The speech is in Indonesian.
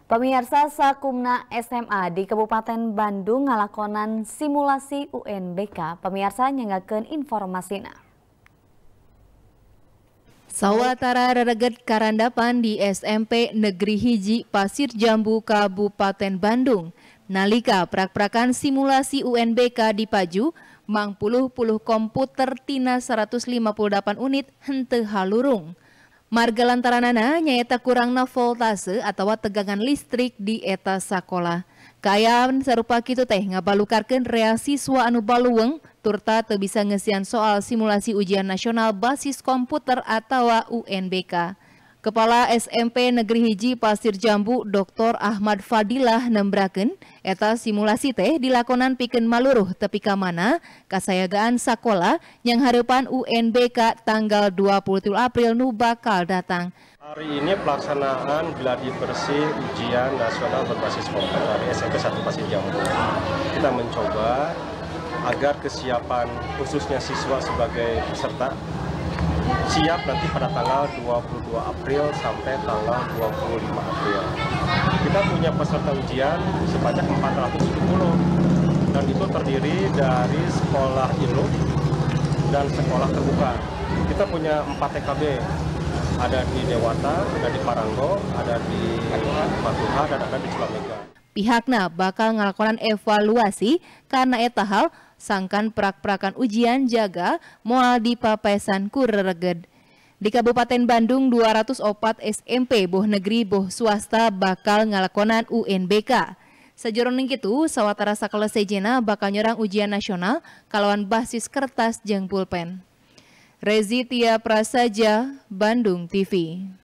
Pemirsa Sakumna SMA di Kabupaten Bandung ngalakonan simulasi UNBK. Pemirsa nyengakeun informasina. Sawatara rereget karandapan di SMP Negeri Hiji Pasir Jambu Kabupaten Bandung. Nalika prak-prakan simulasi UNBK dipaju, mang puluh komputer tina 158 unit henteu halurung. Marga lantaranana nyaeta kurangna voltase atau tegangan listrik di eta sakola. Kaayaan sarupa kitu teh ngabalukarkeun rea siswa anu baluweung turta teu bisa ngeusian soal simulasi ujian nasional basis komputer atau UNBK. Kepala SMP Negeri Hiji Pasir Jambu Dr. Ahmad Fadilah nembrakeun eta simulasi teh dilakonan pikeun maluruh tepi ka mana kasayagaan sakola yang hareupan UNBK tanggal 20 April nu bakal datang. Hari ini pelaksanaan gladi bersih ujian nasional berbasis komputer dari SMP 1 Pasir Jambu. Kita mencoba agar kesiapan khususnya siswa sebagai peserta siap nanti pada tanggal 22 April sampai tanggal 25 April. Kita punya peserta ujian sebanyak 470 dan itu terdiri dari sekolah ilmu dan sekolah terbuka. Kita punya 4 TKB, ada di Dewata, ada di Paranggo, ada di Patuha, dan ada di Cilamega. Pihakna bakal ngalakonan evaluasi karena eta hal sangkan prak-prakan ujian jaga moal dipapesan ku rereged. Di Kabupaten Bandung 204 SMP boh negeri boh swasta bakal ngalakonan UNBK. Sajroning kitu sawatara sakola sejena bakal nyorang ujian nasional kalawan basis kertas jeung pulpen. Rezi Tia Prasaja, Bandung TV.